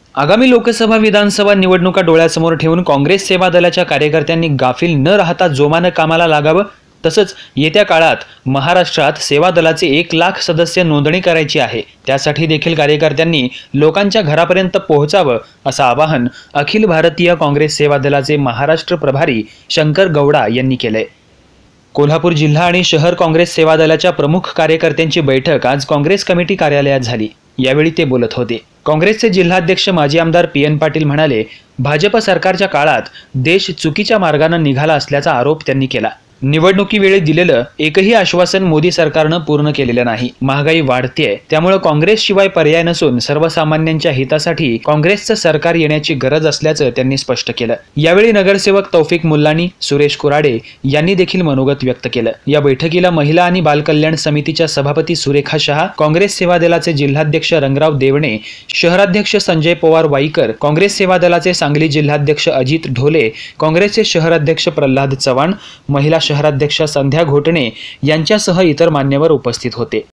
आगामी लोकसभा विधानसभा निवडणुका डोळ्यासमोर ठेवून काँग्रेस सेवा दलाच्या कार्यकर्त्यांनी गाफील न राहता जोमानं कामाला लागावं। तसंच येत्या काळात महाराष्ट्रात सेवा दलाचे 1,00,000 सदस्य नोंदणी करायची आहे। त्यासाठी देखील कार्यकर्त्यांनी लोकांच्या घरापर्यंत पोहोचावं असं आवाहन अखिल भारतीय काँग्रेस सेवा दलाचे महाराष्ट्र प्रभारी शंकर गौडा यांनी केलंय। कोल्हापूर जिल्हा आणि शहर काँग्रेस सेवा दलाच्या प्रमुख कार्यकर्त्यांची बैठक आज काँग्रेस कमिटी कार्यालयात झाली। यावेळी ते बोलत होते। काँग्रेसचे जिल्हाध्यक्ष माजी आमदार PN पाटील म्हणाले, भाजप सरकारच्या काळात देश चुकीच्या मार्गाने निघाला असल्याचा आरोप त्यांनी केला। निवडणुकीवेळी दिलेलं एकही आश्वासन मोदी सरकारनं पूर्ण केलेलं नाही। महागाई वाढतेय, त्यामुळे काँग्रेसशिवाय पर्याय नसून सर्वसामान्यांच्या हितासाठी काँग्रेसचं सरकार येण्याची गरज असल्याचं त्यांनी स्पष्ट केलं। यावेळी नगरसेवक तौफिक मुल्लानी, सुरेश कुराडे यांनी देखील मनोगत व्यक्त केलं। या बैठकीला महिला आणि बालकल्याण समितीच्या सभापती सुरेखा शहा, काँग्रेस सेवा दलाचे जिल्हाध्यक्ष रंगराव देवणे, शहराध्यक्ष संजय पवार वाईकर, काँग्रेस सेवा दलाचे सांगली जिल्हाध्यक्ष अजित ढोले, काँग्रेसचे शहराध्यक्ष प्रल्हाद चव्हाण, महिला शहराध्यक्ष संध्या घोटणे यांच्यासह इतर मान्यवर उपस्थित होते।